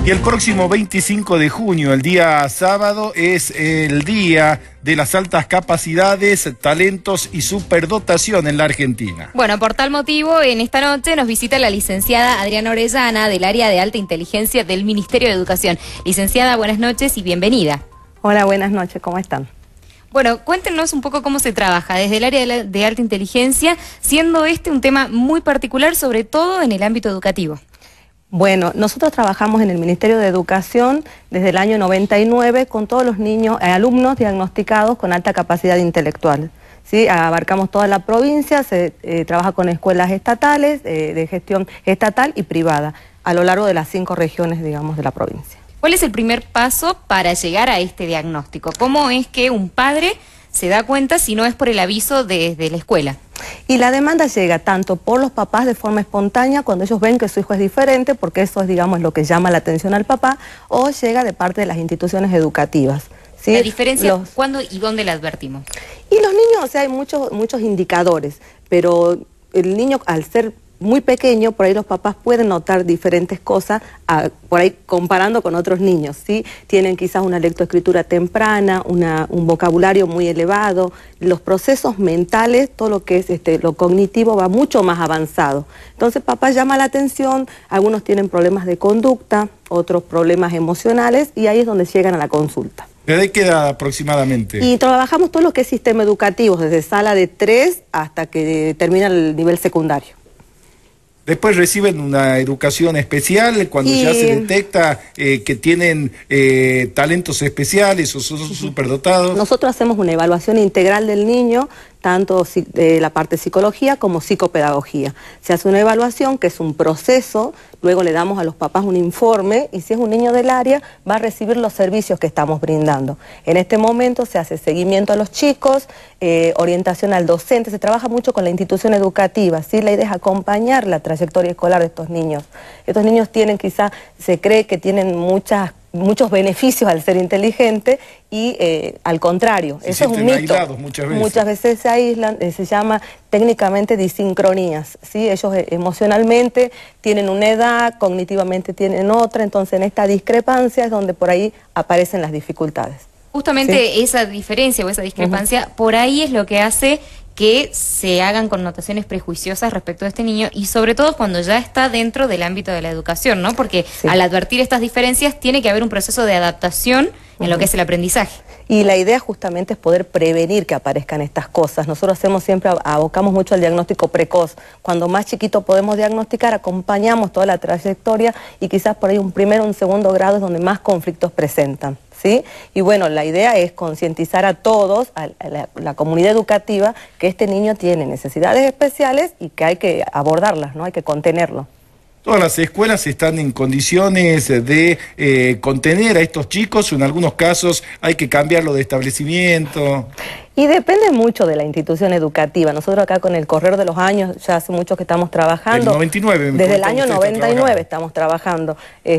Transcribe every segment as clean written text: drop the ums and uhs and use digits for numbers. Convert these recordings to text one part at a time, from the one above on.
Y el próximo 25 de junio, el día sábado, es el día de las altas capacidades, talentos y superdotación en la Argentina. Bueno, por tal motivo, en esta noche nos visita la licenciada Adriana Orellana del área de alta inteligencia del Ministerio de Educación. Licenciada, buenas noches y bienvenida. Hola, buenas noches, ¿cómo están? Bueno, cuéntenos un poco cómo se trabaja desde el área de alta inteligencia, siendo este un tema muy particular, sobre todo en el ámbito educativo. Bueno, nosotros trabajamos en el Ministerio de Educación desde el año 99 con todos los niños, alumnos diagnosticados con alta capacidad intelectual. ¿Sí? Abarcamos toda la provincia, se trabaja con escuelas estatales, de gestión estatal y privada, a lo largo de las 5 regiones, digamos, de la provincia. ¿Cuál es el primer paso para llegar a este diagnóstico? ¿Cómo es que un padre se da cuenta si no es por el aviso desde la escuela? Y la demanda llega tanto por los papás de forma espontánea, cuando ellos ven que su hijo es diferente, porque eso es, digamos, lo que llama la atención al papá, o llega de parte de las instituciones educativas. ¿Sí? ¿La diferencia cuándo y dónde la advertimos? Y los niños, o sea, hay muchos indicadores, pero el niño, al ser muy pequeño, por ahí los papás pueden notar diferentes cosas, por ahí comparando con otros niños, ¿sí? Tienen quizás una lectoescritura temprana, un vocabulario muy elevado, los procesos mentales, todo lo que es lo cognitivo va mucho más avanzado. Entonces papá llama la atención, algunos tienen problemas de conducta, otros problemas emocionales, y ahí es donde llegan a la consulta. ¿De qué edad aproximadamente? Y trabajamos todo lo que es sistema educativo, desde sala de 3 hasta que termina el nivel secundario. Después reciben una educación especial cuando ya se detecta que tienen talentos especiales o son superdotados. Nosotros hacemos una evaluación integral del niño, tanto de la parte psicología como psicopedagogía. Se hace una evaluación que es un proceso, luego le damos a los papás un informe y si es un niño del área va a recibir los servicios que estamos brindando. En este momento se hace seguimiento a los chicos, orientación al docente, se trabaja mucho con la institución educativa, ¿sí? La idea es acompañar la trayectoria escolar de estos niños. Estos niños tienen quizá, se cree que tienen muchos beneficios al ser inteligente y al contrario, eso es un mito. Aislados muchas veces. Muchas veces se aíslan, se llama técnicamente disincronías, ¿sí? Ellos emocionalmente tienen una edad, cognitivamente tienen otra, entonces en esta discrepancia es donde por ahí aparecen las dificultades. Justamente ¿sí? Esa diferencia o esa discrepancia, por ahí es lo que hace que se hagan connotaciones prejuiciosas respecto a este niño y sobre todo cuando ya está dentro del ámbito de la educación, ¿no? Porque al advertir estas diferencias tiene que haber un proceso de adaptación en lo que es el aprendizaje. Y la idea justamente es poder prevenir que aparezcan estas cosas. Nosotros abocamos mucho al diagnóstico precoz. Cuando más chiquito podemos diagnosticar, acompañamos toda la trayectoria y quizás por ahí un primero o un segundo grado es donde más conflictos presentan. ¿Sí? Y bueno, la idea es concientizar a todos, a la comunidad educativa, que este niño tiene necesidades especiales y que hay que abordarlas, ¿no? Hay que contenerlo. ¿Todas las escuelas están en condiciones de contener a estos chicos o en algunos casos hay que cambiarlo de establecimiento? Y depende mucho de la institución educativa. Nosotros acá con el correr de los años, ya hace mucho que estamos trabajando. El 99. Desde el año 99 estamos trabajando.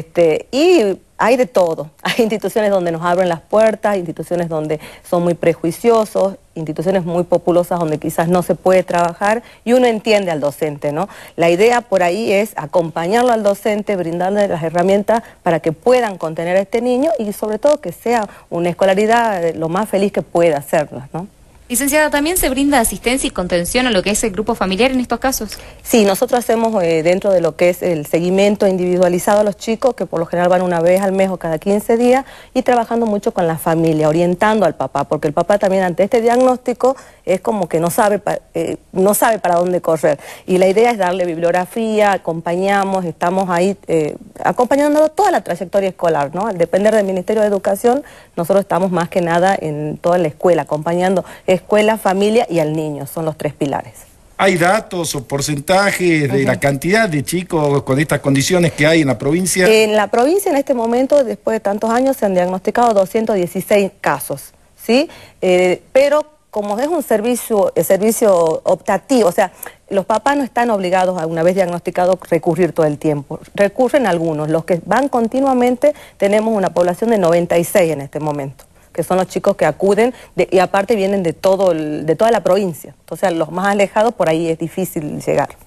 Y hay de todo. Hay instituciones donde nos abren las puertas, instituciones donde son muy prejuiciosos, instituciones muy populosas donde quizás no se puede trabajar y uno entiende al docente, ¿no? La idea por ahí es acompañarlo al docente, brindarle las herramientas para que puedan contener a este niño y sobre todo que sea una escolaridad lo más feliz que pueda hacerla, ¿no? Licenciada, ¿también se brinda asistencia y contención a lo que es el grupo familiar en estos casos? Sí, nosotros hacemos dentro de lo que es el seguimiento individualizado a los chicos, que por lo general van una vez al mes o cada 15 días, y trabajando mucho con la familia, orientando al papá, porque el papá también ante este diagnóstico es como que no sabe para dónde correr. Y la idea es darle bibliografía, acompañamos, estamos ahí acompañando toda la trayectoria escolar, ¿no? Al depender del Ministerio de Educación, nosotros estamos más que nada en toda la escuela, acompañando escuela, familia y al niño, son los 3 pilares. ¿Hay datos o porcentajes de la cantidad de chicos con estas condiciones que hay en la provincia? En la provincia en este momento, después de tantos años, se han diagnosticado 216 casos, ¿sí? Pero como es un servicio optativo, o sea, los papás no están obligados a, una vez diagnosticado, recurrir todo el tiempo. Recurren algunos. Los que van continuamente, tenemos una población de 96 en este momento, que son los chicos que acuden y aparte vienen de toda la provincia. Entonces, a los más alejados por ahí es difícil llegar.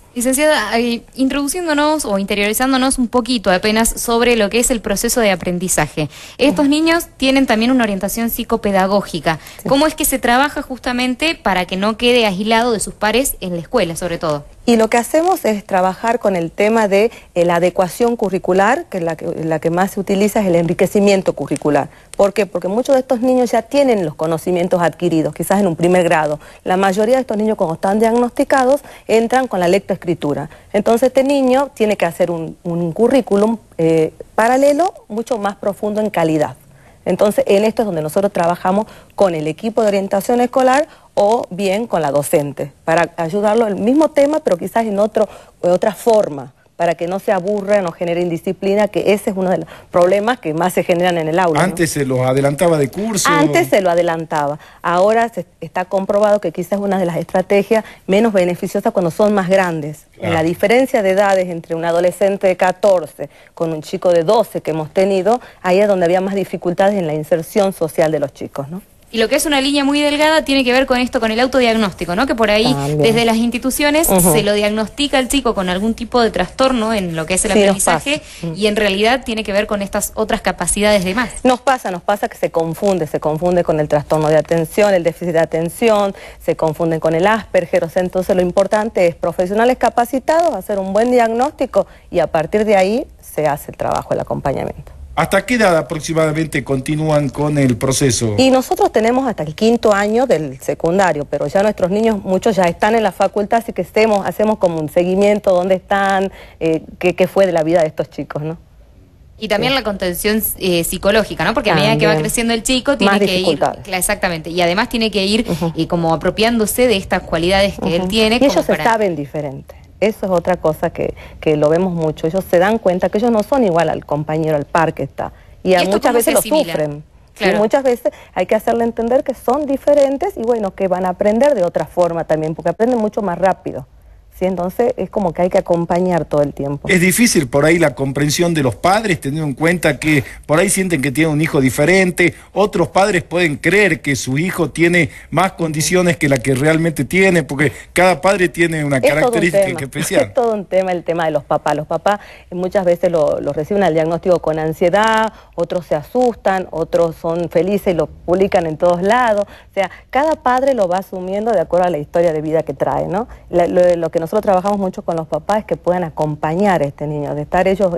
Licenciada, introduciéndonos o interiorizándonos un poquito apenas sobre lo que es el proceso de aprendizaje. Estos niños tienen también una orientación psicopedagógica. Sí. ¿Cómo es que se trabaja justamente para que no quede aislado de sus pares en la escuela, sobre todo? Y lo que hacemos es trabajar con el tema de la adecuación curricular, que la que más se utiliza es el enriquecimiento curricular. ¿Por qué? Porque muchos de estos niños ya tienen los conocimientos adquiridos, quizás en un primer grado. La mayoría de estos niños, cuando están diagnosticados, entran con la lectoescritura. Entonces este niño tiene que hacer un currículum paralelo, mucho más profundo en calidad. Entonces, en esto es donde nosotros trabajamos con el equipo de orientación escolar o bien con la docente, para ayudarlo al mismo tema, pero quizás en otra forma, para que no se aburra, no genere indisciplina, que ese es uno de los problemas que más se generan en el aula. ¿Antes se los adelantaba de curso? Antes se lo adelantaba. Ahora está comprobado que quizás es una de las estrategias menos beneficiosas cuando son más grandes. Claro. La diferencia de edades entre un adolescente de 14 con un chico de 12 que hemos tenido, ahí es donde había más dificultades en la inserción social de los chicos, ¿no? Y lo que es una línea muy delgada tiene que ver con esto, con el autodiagnóstico, ¿no? Que por ahí, también, desde las instituciones, se lo diagnostica al chico con algún tipo de trastorno en lo que es el aprendizaje, y en realidad tiene que ver con estas otras capacidades de más. Nos pasa que se confunde con el trastorno de atención, el déficit de atención, se confunden con el Asperger, o sea, entonces lo importante es profesionales capacitados, hacer un buen diagnóstico y a partir de ahí se hace el trabajo, el acompañamiento. ¿Hasta qué edad aproximadamente continúan con el proceso? Y nosotros tenemos hasta el 5º año del secundario, pero ya nuestros niños, muchos ya están en la facultad, así que hacemos como un seguimiento, dónde están, qué fue de la vida de estos chicos, ¿no? Y también la contención psicológica, ¿no? Porque a medida que va creciendo el chico, tiene que ir... Exactamente, y además tiene que ir como apropiándose de estas cualidades que él tiene. Y ellos se saben diferente. Eso es otra cosa que lo vemos mucho. Ellos se dan cuenta que ellos no son igual al compañero, al par que está. Y muchas veces lo sufren. Claro. Y muchas veces hay que hacerle entender que son diferentes y bueno, que van a aprender de otra forma también, porque aprenden mucho más rápido. ¿Sí? Entonces es como que hay que acompañar todo el tiempo. Es difícil por ahí la comprensión de los padres, teniendo en cuenta que por ahí sienten que tienen un hijo diferente, otros padres pueden creer que su hijo tiene más condiciones que la que realmente tiene, porque cada padre tiene una característica especial. Es todo un tema, el tema de los papás. Los papás muchas veces lo reciben al diagnóstico con ansiedad, otros se asustan, otros son felices y lo publican en todos lados. O sea, cada padre lo va asumiendo de acuerdo a la historia de vida que trae, ¿no? Lo que nosotros trabajamos mucho con los papás es que puedan acompañar a este niño, de estar ellos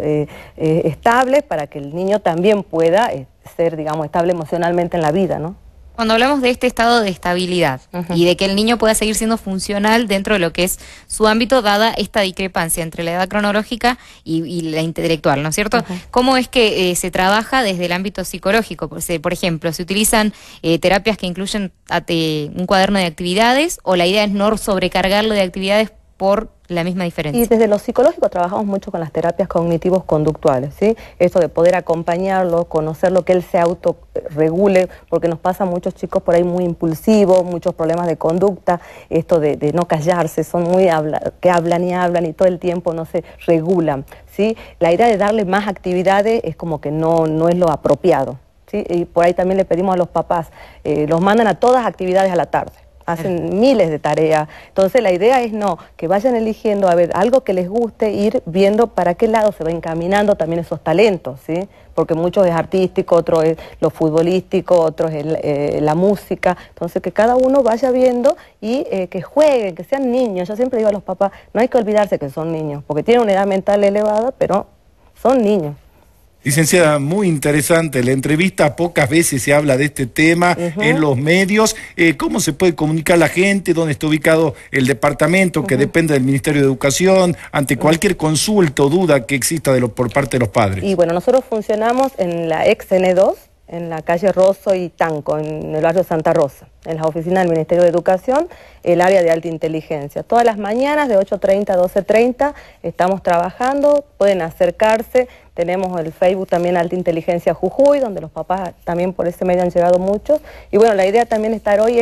estables para que el niño también pueda ser, digamos, estable emocionalmente en la vida, ¿no? Cuando hablamos de este estado de estabilidad y de que el niño pueda seguir siendo funcional dentro de lo que es su ámbito, dada esta discrepancia entre la edad cronológica y la intelectual, ¿no es cierto? ¿Cómo es que se trabaja desde el ámbito psicológico? Por ejemplo, ¿se utilizan terapias que incluyen un cuaderno de actividades o la idea es no sobrecargarlo de actividades por la misma diferencia? Y desde lo psicológico trabajamos mucho con las terapias cognitivos conductuales, ¿sí? Esto de poder acompañarlo, conocerlo, que él se autorregule, porque nos pasa a muchos chicos por ahí muy impulsivos, muchos problemas de conducta, esto de no callarse, son muy que hablan y todo el tiempo no se regulan, ¿sí? La idea de darle más actividades es como que no es lo apropiado, ¿sí? Y por ahí también le pedimos a los papás, los mandan a todas actividades a la tarde. Hacen miles de tareas, entonces la idea es que vayan eligiendo, a ver, algo que les guste, ir viendo para qué lado se va encaminando también esos talentos, ¿sí? Porque muchos es artístico, otro es lo futbolístico, otro es la música, entonces que cada uno vaya viendo y que jueguen, que sean niños. Yo siempre digo a los papás, no hay que olvidarse que son niños, porque tienen una edad mental elevada, pero son niños. Licenciada, muy interesante la entrevista, pocas veces se habla de este tema en los medios. ¿Cómo se puede comunicar la gente? ¿Dónde está ubicado el departamento que depende del Ministerio de Educación? Ante cualquier consulta o duda que exista por parte de los padres. Y bueno, nosotros funcionamos en la ex N2, en la calle Rosso y Tanco, en el barrio Santa Rosa, en las oficinas del Ministerio de Educación, el área de alta inteligencia. Todas las mañanas de 8:30 a 12:30 estamos trabajando, pueden acercarse, tenemos el Facebook también Alta Inteligencia Jujuy, donde los papás también por ese medio han llegado muchos. Y bueno, la idea también estar hoy es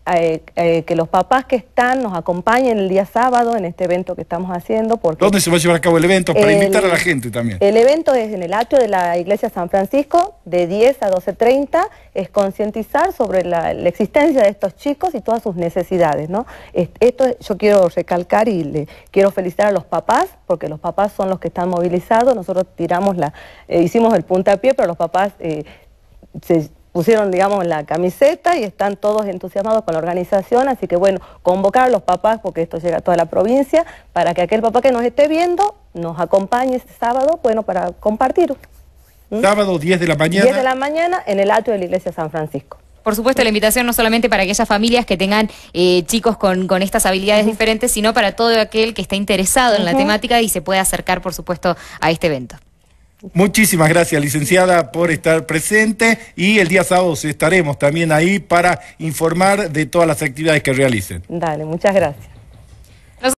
que los papás que están nos acompañen el día sábado en este evento que estamos haciendo. Porque ¿dónde se va a llevar a cabo el evento? Para invitar a la gente también. El evento es en el atrio de la Iglesia San Francisco, de 10 a 12:30, es concientizar sobre la existencia de estos chicos y todas sus necesidades, ¿no? Esto yo quiero recalcar y quiero felicitar a los papás, porque los papás son los que están movilizados. Nosotros hicimos el puntapié, pero los papás se pusieron, digamos, la camiseta y están todos entusiasmados con la organización. Así que bueno, convocar a los papás, porque esto llega a toda la provincia, para que aquel papá que nos esté viendo nos acompañe este sábado, bueno, para compartir. Sábado 10 de la mañana. 10 de la mañana en el atrio de la Iglesia San Francisco. Por supuesto, la invitación no solamente para aquellas familias que tengan chicos con estas habilidades diferentes, sino para todo aquel que esté interesado en la temática y se pueda acercar, por supuesto, a este evento. Muchísimas gracias, licenciada, por estar presente, y el día sábado estaremos también ahí para informar de todas las actividades que realicen. Dale, muchas gracias.